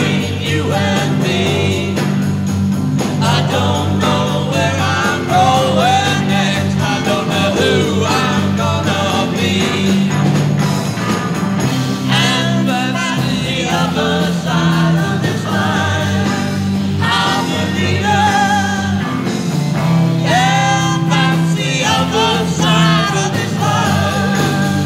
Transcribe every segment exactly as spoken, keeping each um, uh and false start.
between you and me. I don't know where I'm going next. I don't know who I'm gonna be. And but at the other side of this line, I'm a leader. Yeah, that's the other side of this line.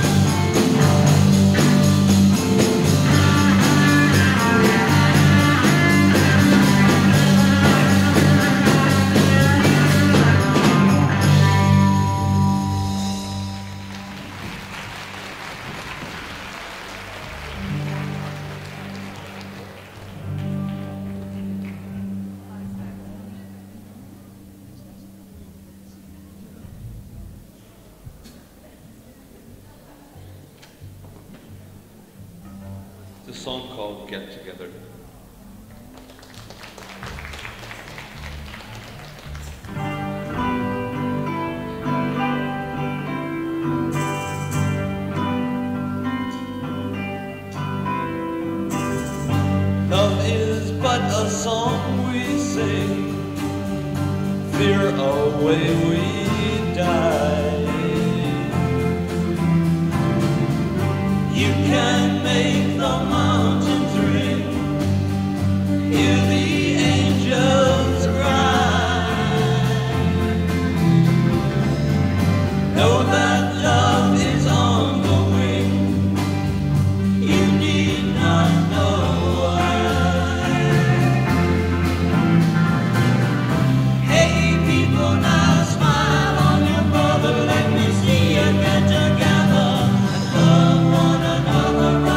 It's a song called Get Together. Love is but a song we sing, fear away we die. You can make the mountains ring, hear the angels cry. Know that love is on the wing, you need not know why. Hey people, now smile on your brother, let me see you get together and love one another.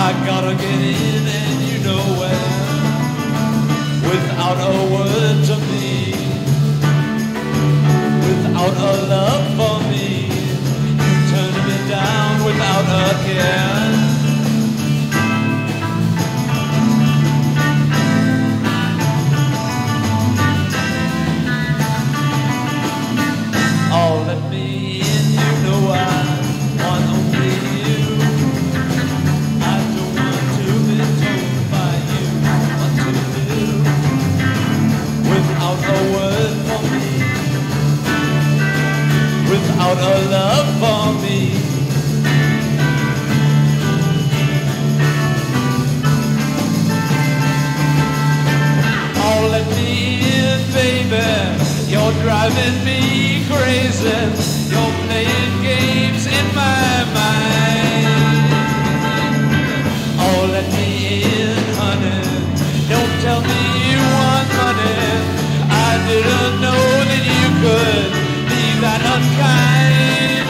I gotta get in and you know where, without a word to me, without a love for me, you turn me down without a care. Oh, let me in, you know I want only you. I don't want to be told by you what to do, without a word for me, without a love for me. Oh, let me in, baby. You're driving me crazy. You're playing games in my mind. Oh, let me in, honey. Don't tell me you want money. I didn't know that you could be that unkind.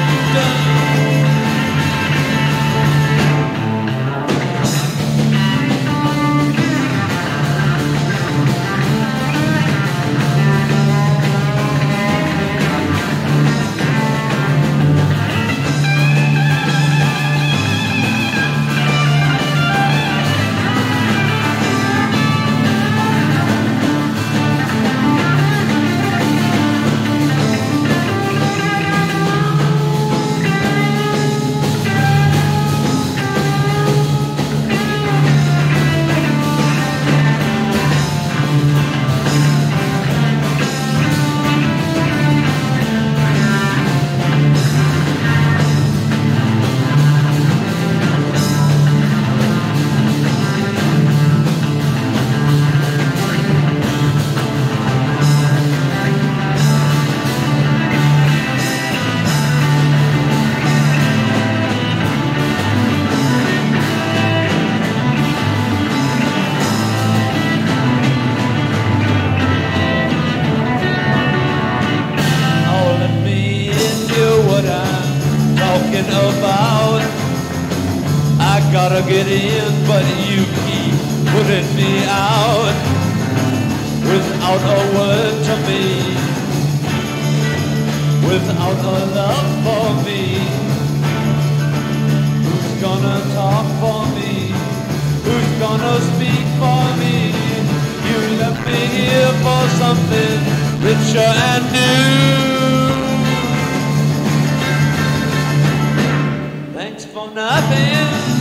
About I gotta get in, but you keep putting me out without a word to me, without a love for me. Who's gonna talk for me? Who's gonna speak for me? You left me here for something richer and new. Thanks for nothing.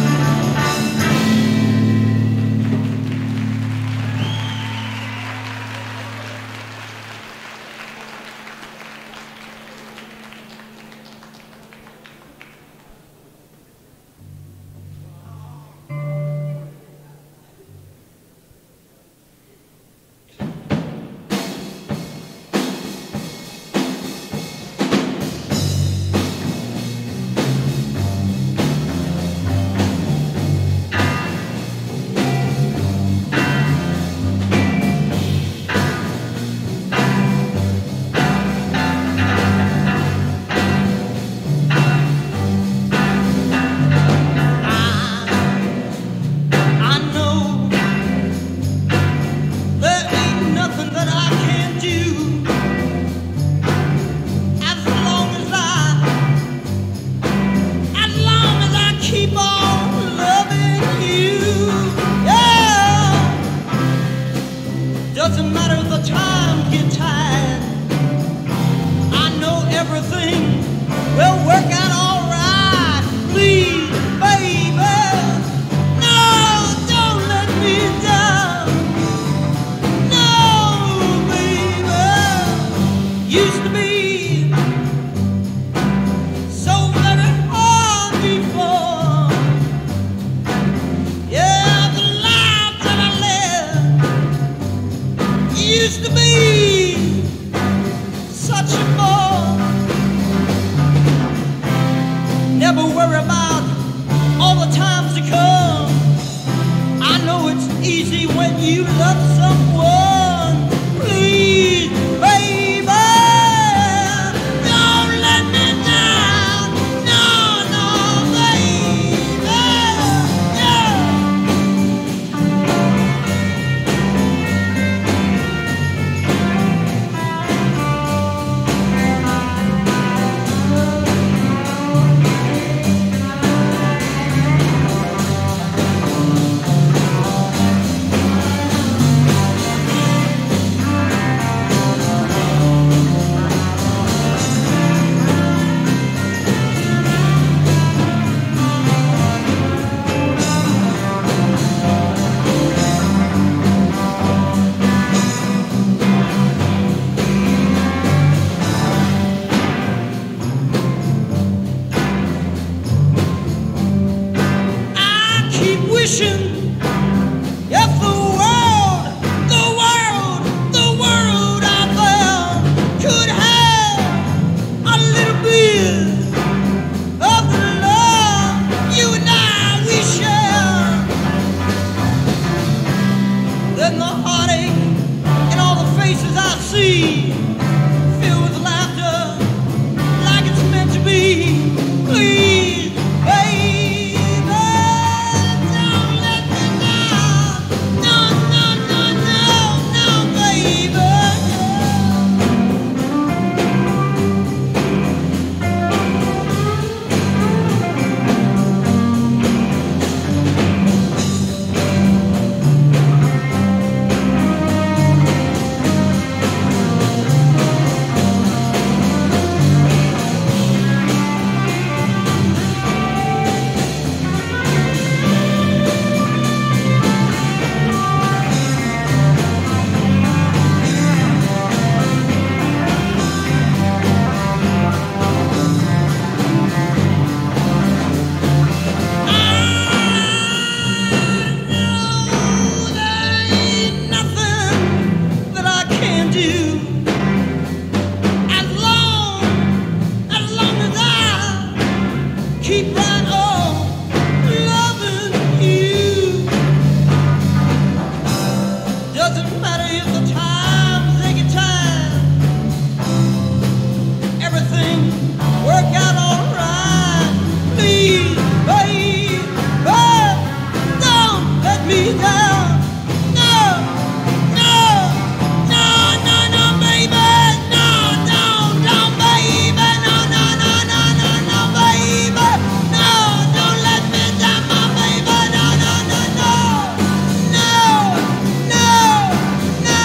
Doesn't matter the time get tired. I know everything will work out all right. Please, baby, no, don't let me down. No, baby, used to be so very hard before. Yeah, the life that I led used to be such a bore. Never worry about all the times to come. I know it's easy when you love someone. Please, baby, don't let me down. No, no, baby, yeah. wishing if the world, the world, the world out there could have a little bit of the love you and I we share. Then the heartache in all the faces I see, filled with laughter like it's meant to be. Please, baby, don't let me down. No, no, no, no, no, baby. Keep right on loving you. Doesn't matter if the times they get time, everything work out alright. Please, baby, don't let me down. No, no, no, no, no, baby. No, no, no, baby. No, no, no, no, no, no, baby. No, don't let me down, my baby. No, no, no, no. No, no, no.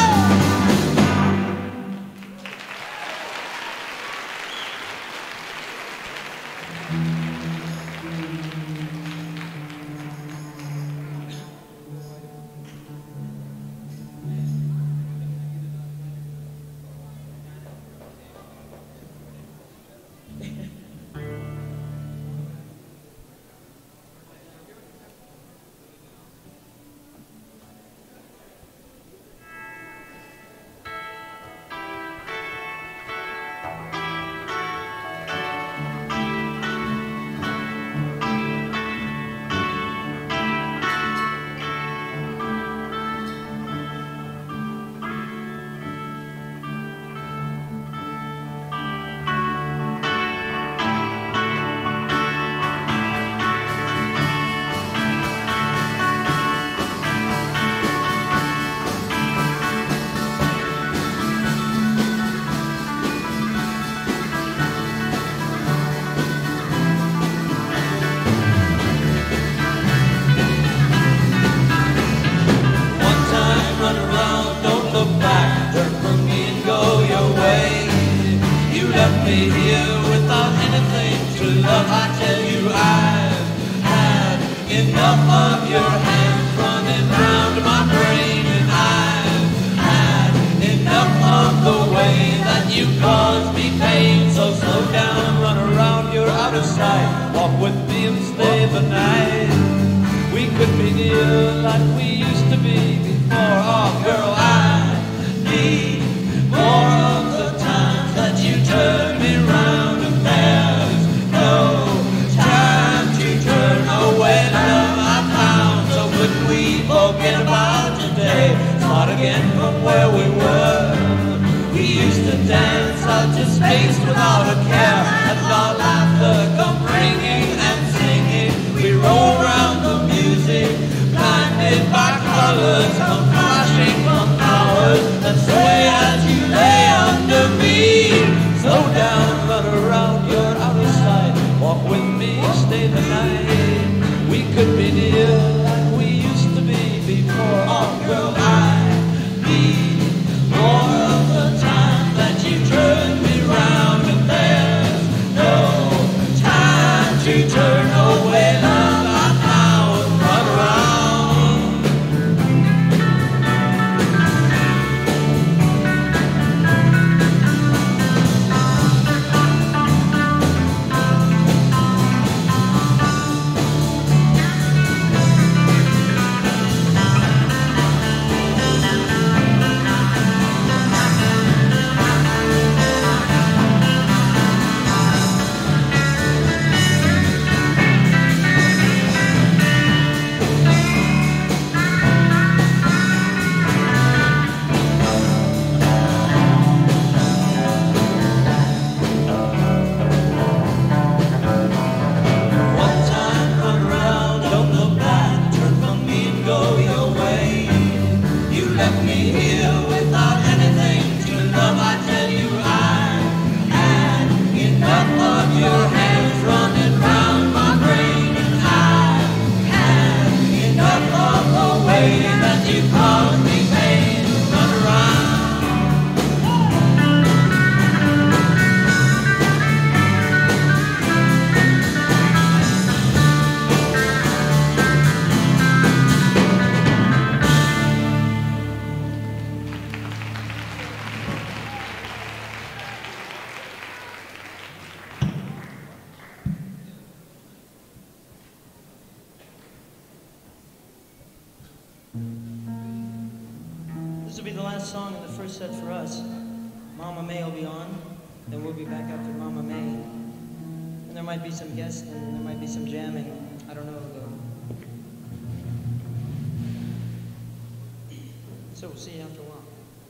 One time, run around, don't look back. Turn from me and go your way. You left me here without anything to love. I tell you, I've had enough of your hands running round my brain, and I've had enough of the way that you cause me pain. So slow down, run around, you're out of sight. Walk with me and stay the night. We could be near like we used to be before. Oh, girl, I need more of the times that you turn me round, and there's no time to turn away. Love I found, so could we forget about today? Start again from where we were. We used to dance out to space without a care, and our laughter come ringing and singing. We roll round the music, blinded by colors come flashing from flowers that sway as you lay under me. Slow down, run around, you're out of sight. Walk with me, stay the night. We could be near like we used to be before. Oh, girl, I need more of the time that you turn me round, and there's no time to turn away. Love I found, run around. This will be the last song in the first set for us. Mama May will be on, then we'll be back after Mama May. And there might be some guests and there might be some jamming. I don't know though. So we'll see you after a while.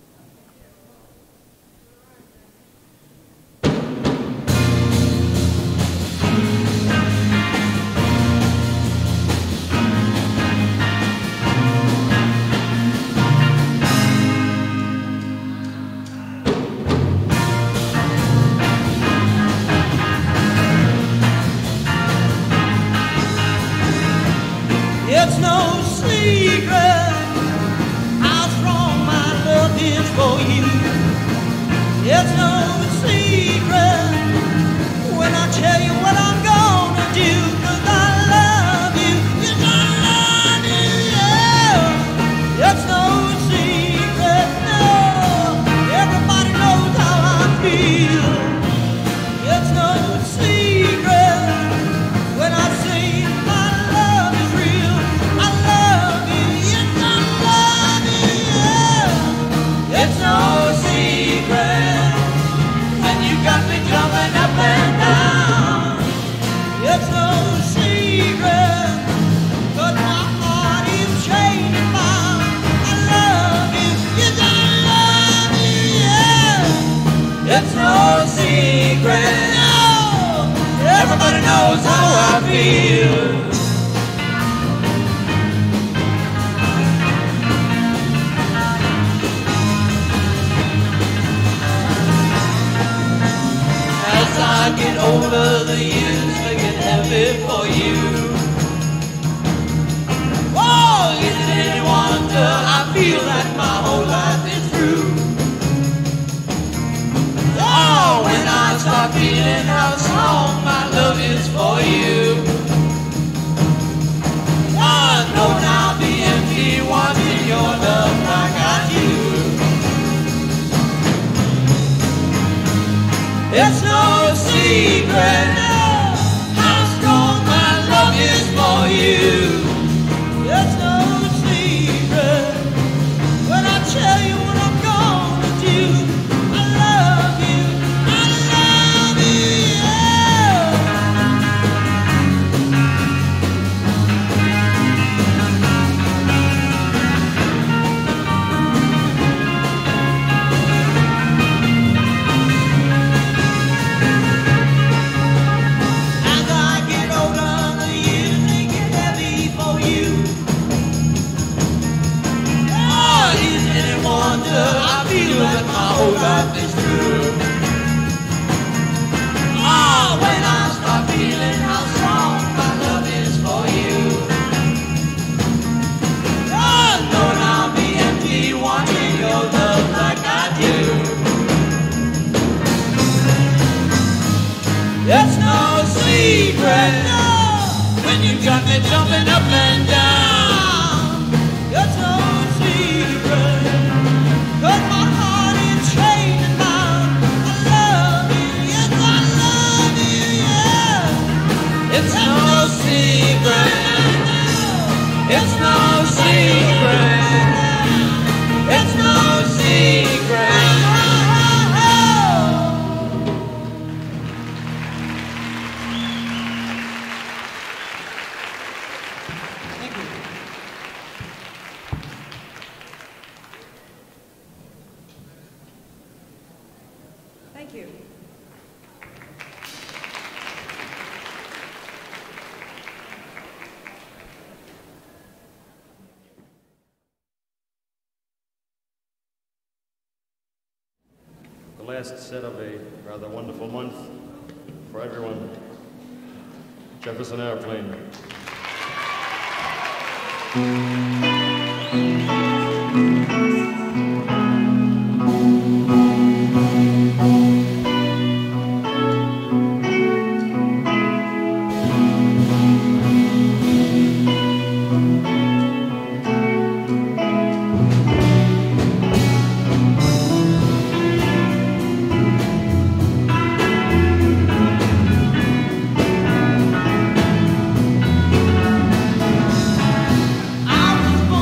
It's no secret how strong my love is for you. It's no secret when I tell you what I'm gonna do, 'cause I love you, yes I love you, yeah. It's no secret, no, everybody knows how I feel. It's no secret when I say my love is real. I love you, yes I love you, yeah. It's no secret when you got me jumping up and down. It's no secret 'cause my heart is changing bound. I love you, yes I love you, yeah. It's no secret, no, everybody knows how I feel. As I get older, the years they get heavy for you. Oh, is it any wonder I feel that my whole life is through? Oh, when I start feeling how strong my love is for you. I know I'll be empty wanting your love like I do. It's no secret how strong my love is for you. It's no secret when I tell you what I'm gonna do. I love you, I love you, yeah. As I get older, the years they get heavy for you. Oh, is it any wonder I feel that my whole life is through? Oh, when I start feeling how strong my love is for you. Oh, Lord, I'll be empty wanting your love like I do. It's no secret, no, when you got me jumping up and down. It's no secret, 'cause my heart is changing bound. I love you, yes I love you, yeah. It's no secret, it's no secret, it's no secret. Thank you. Thank you. The last set of a rather wonderful month for everyone. Jefferson Airplane. I was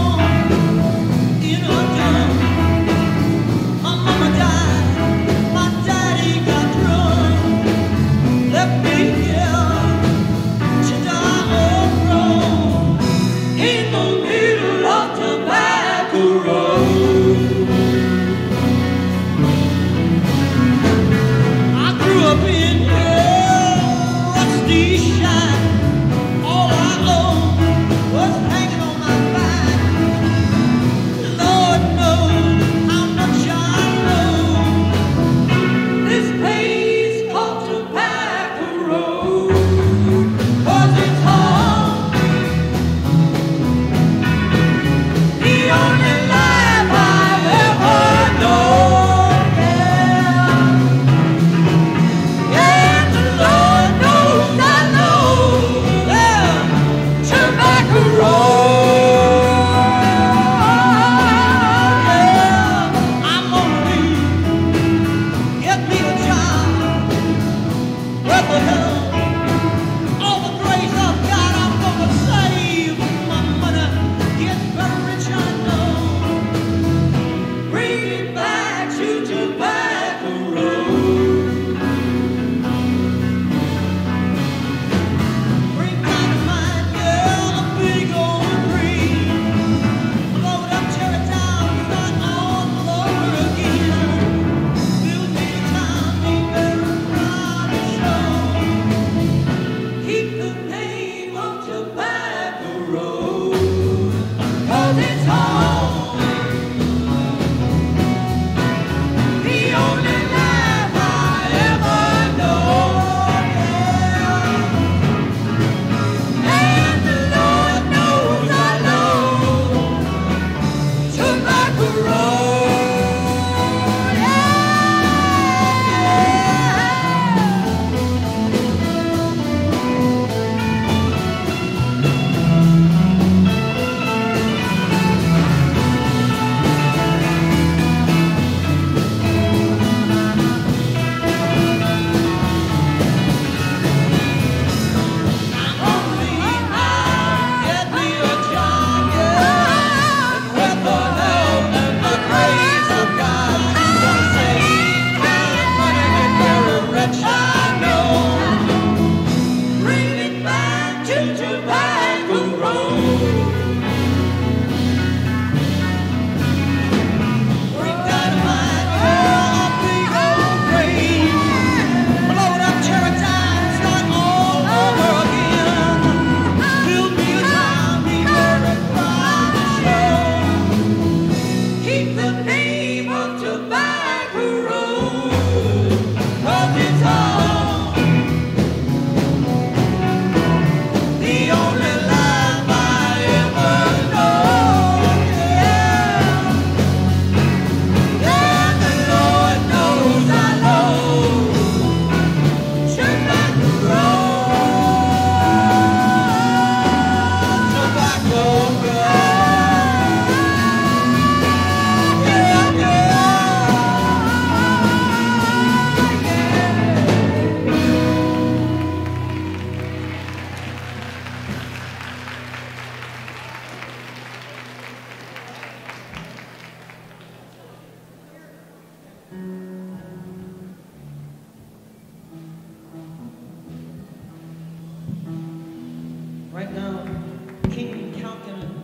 Right now, King Calkinen,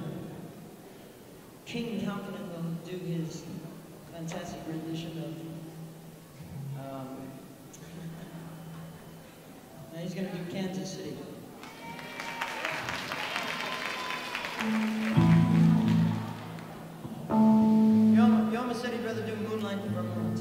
King Calkinen will do his fantastic rendition of, um, now he's going to do Kansas City. Yoma, Yoma said he'd rather do Moonlight in Vermont.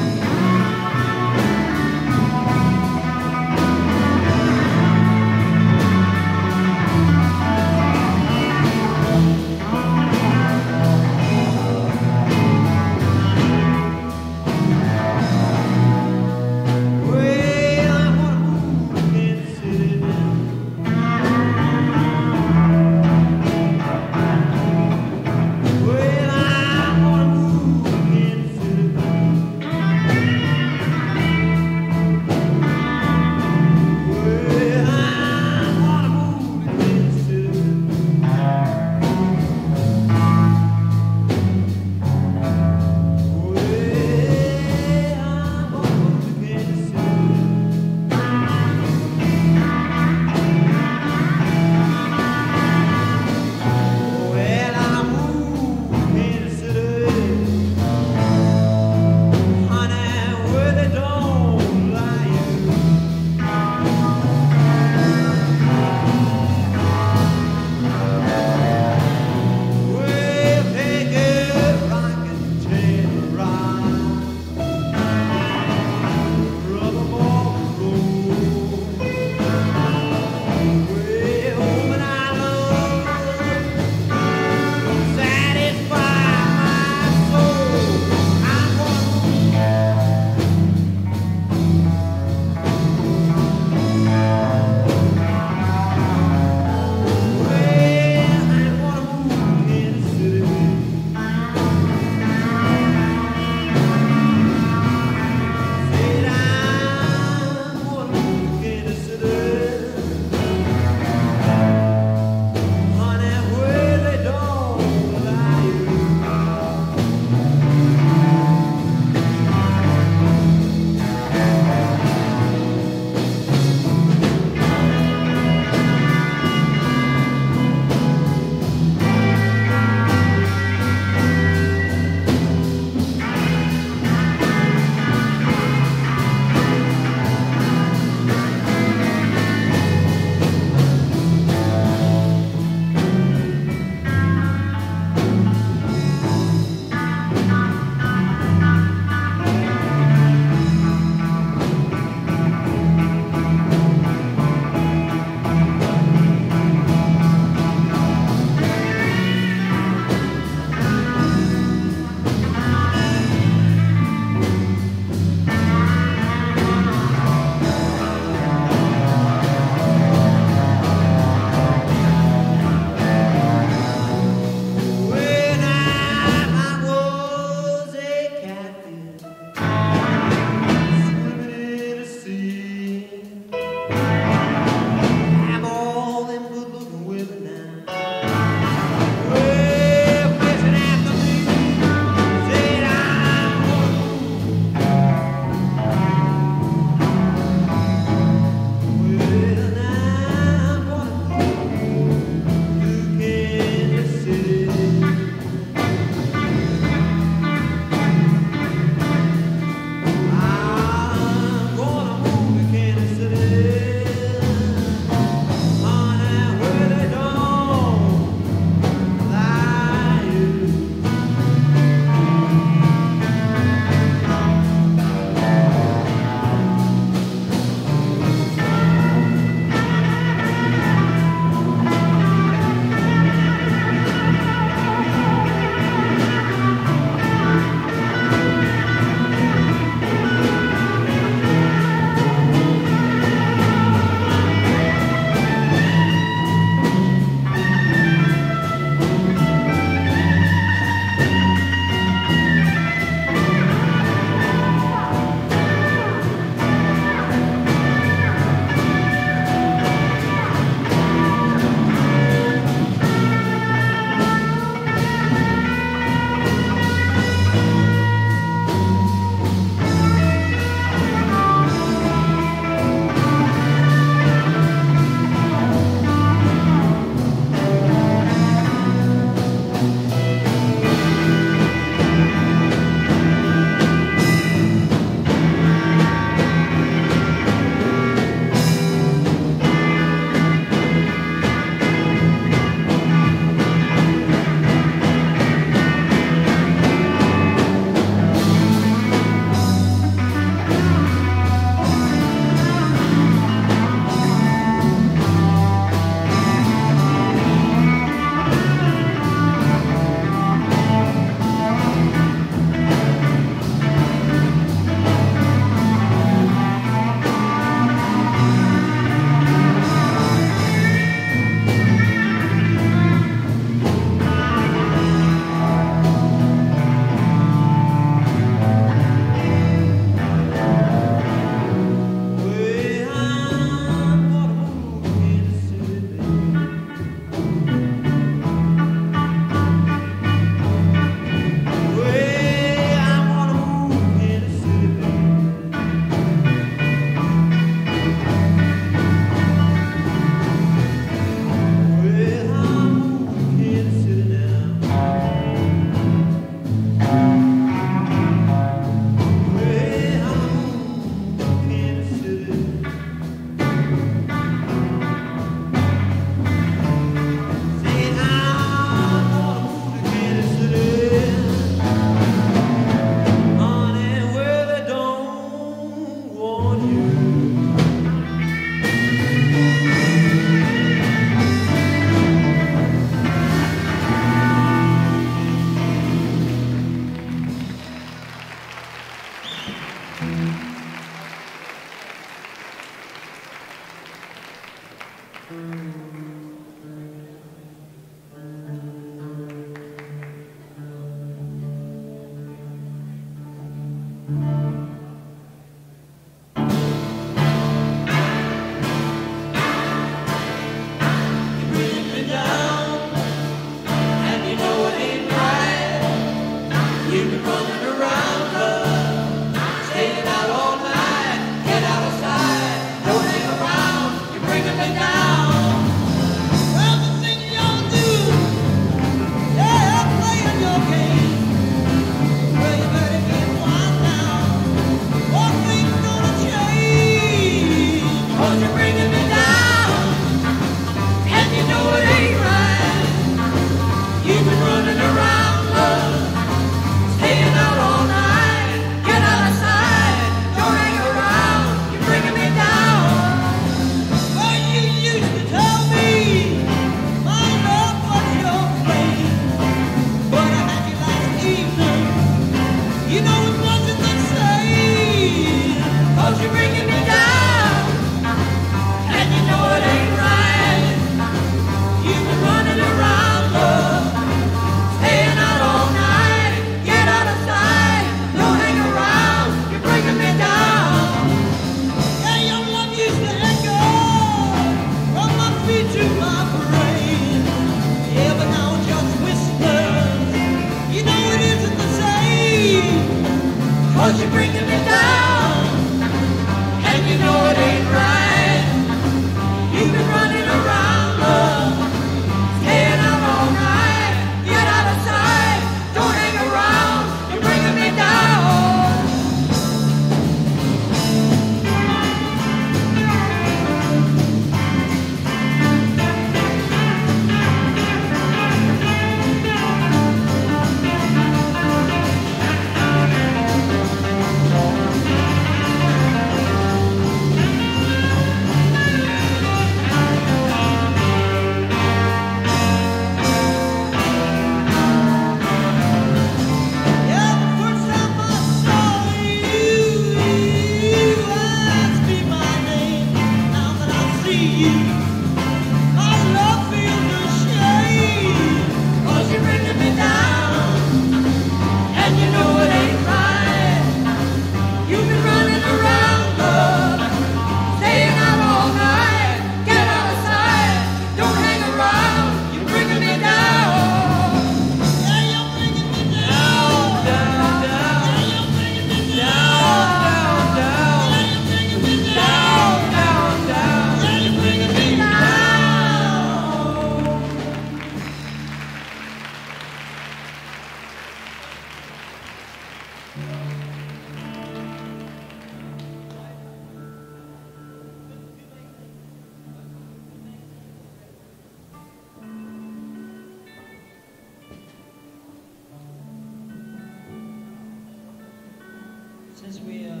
Since we, uh,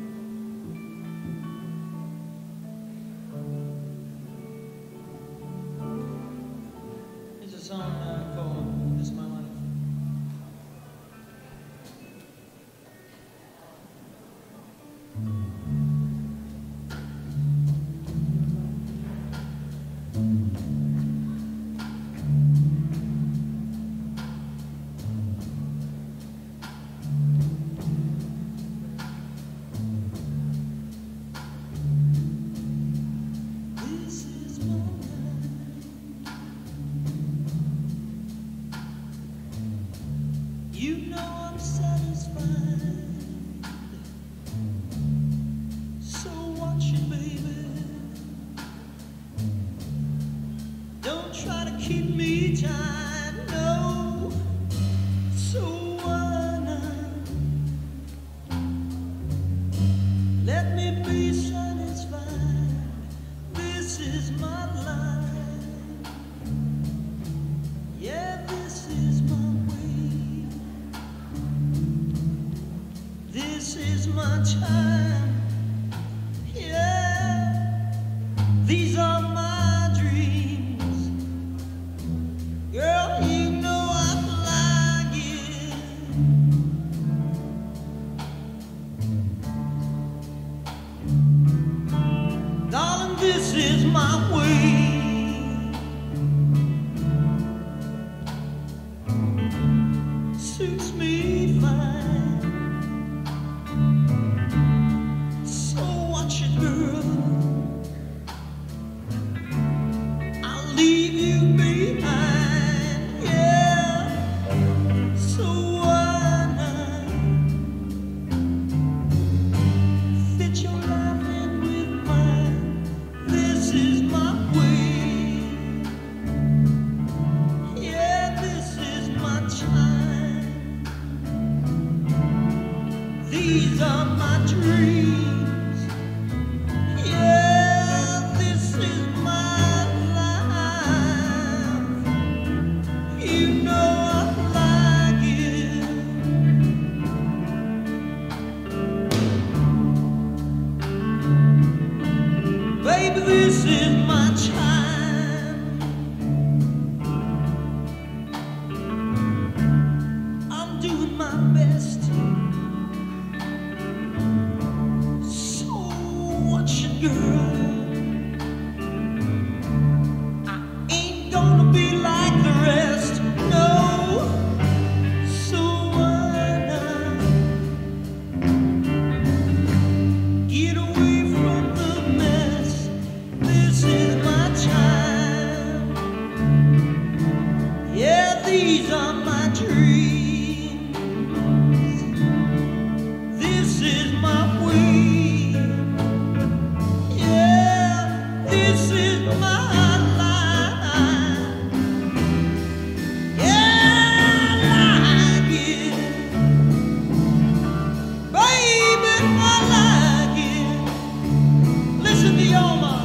here's a song uh, called This Is My Life. You know I'm satisfied. So watch it, baby. Don't try to keep me tied, no. So why not? Let me be satisfied. This is my life. Yeah, this is my way. This is my time, yeah. These are my dreams. Girl, you know I like it. Darling, this is my way. these are my dreams. This is my way. Yeah, this is my life. Yeah, I like it. Baby, I like it. Listen to your mama.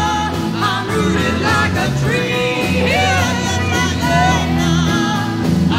I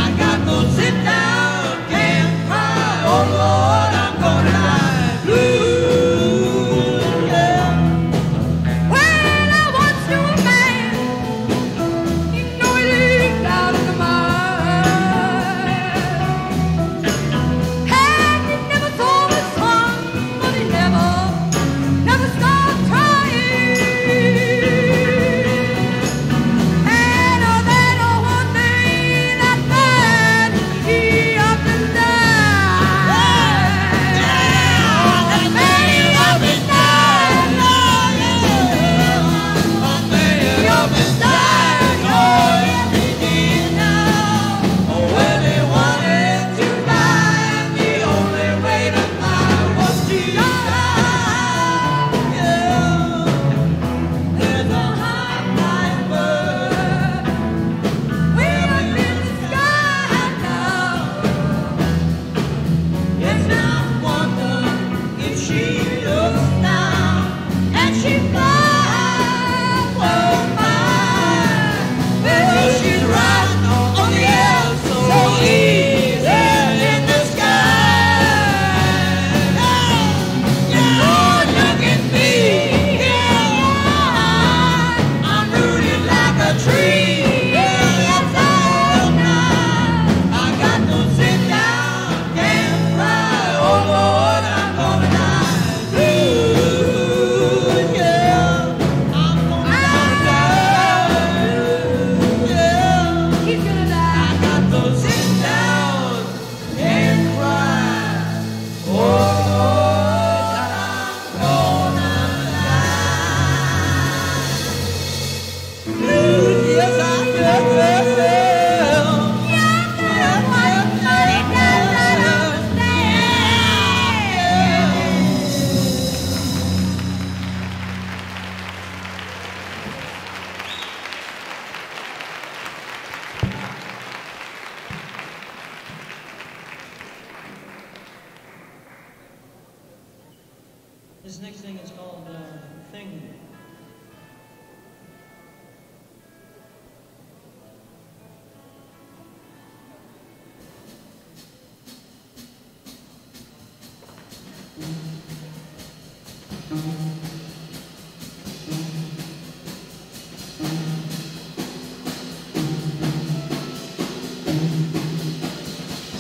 This next thing is called uh, Thing.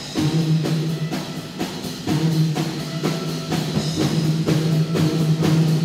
Thank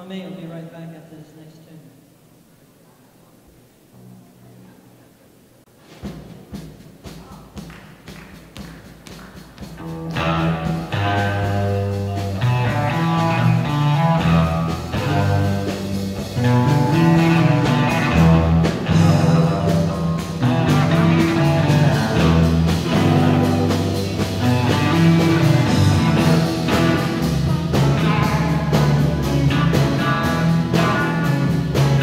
with me. I'll be right back after this next tune. Thank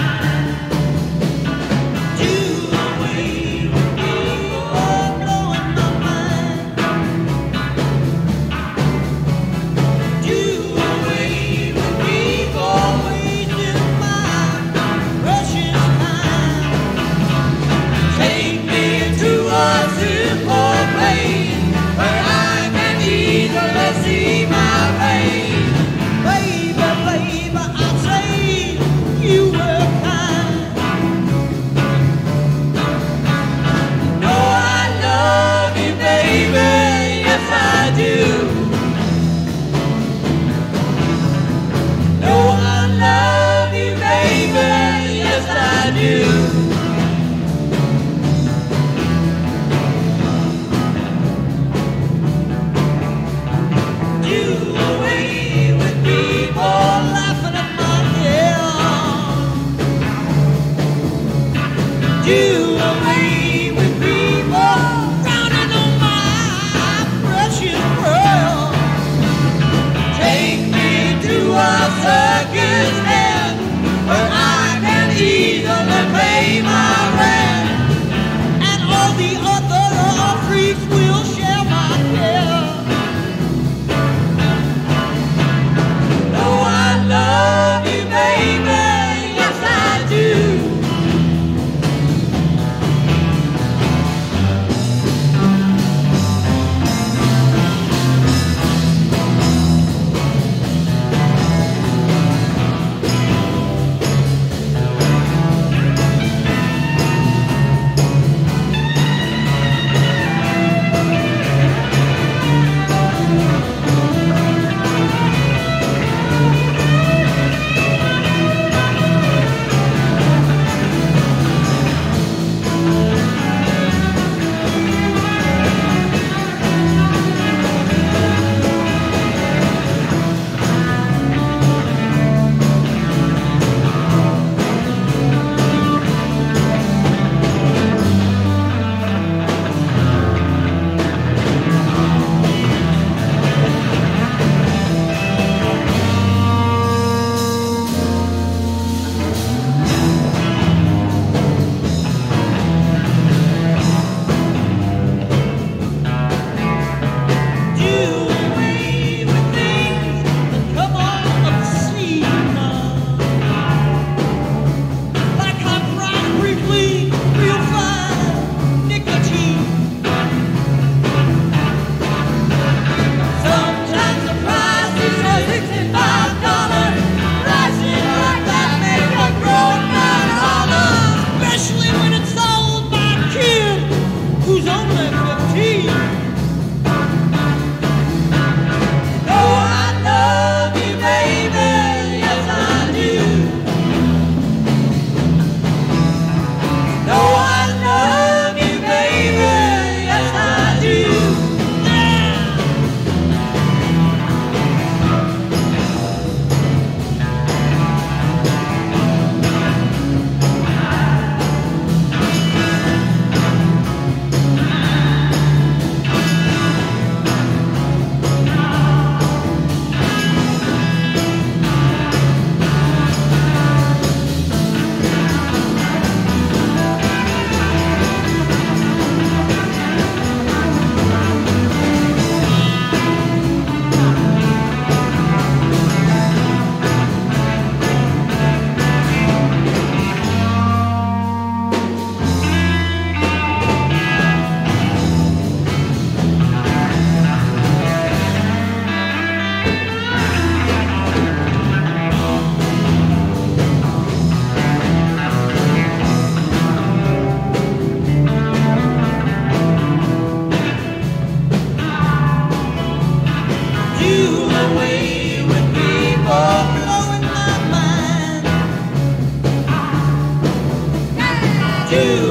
do.